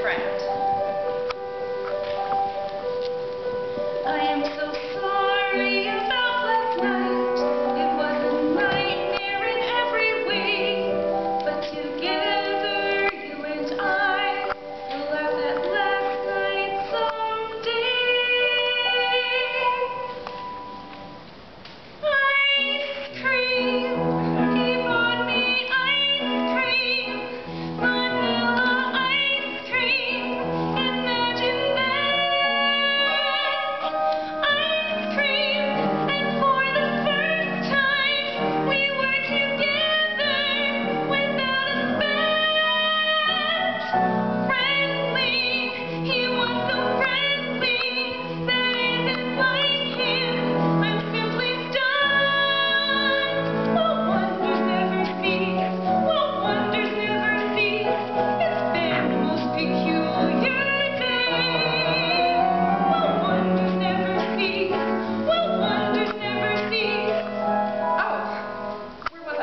friend. I am so sorry about last night. It was a nightmare in every way. But together, you and I will laugh at last night someday. Ice cream, he bought me ice cream, vanilla ice cream, imagine that. Ice cream, and for the first time we were together without a spat. Friendly, he was so friendly, that isn't like him, I'm simply stunned. What wonders never cease, what wonders never cease, it's been the most peculiar day. What wonders never cease, what wonders never cease. Oh, where was I?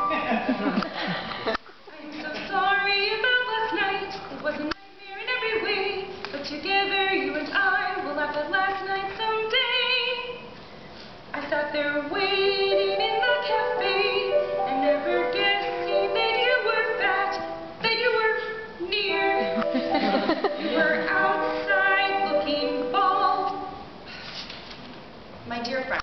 I'm so sorry about last night, it was a nightmare in every way, but together you and I will laugh at last night someday. I sat there waiting in the cafe and never guessing that you were fat, that you were near. You were outside looking bald. My dear friend.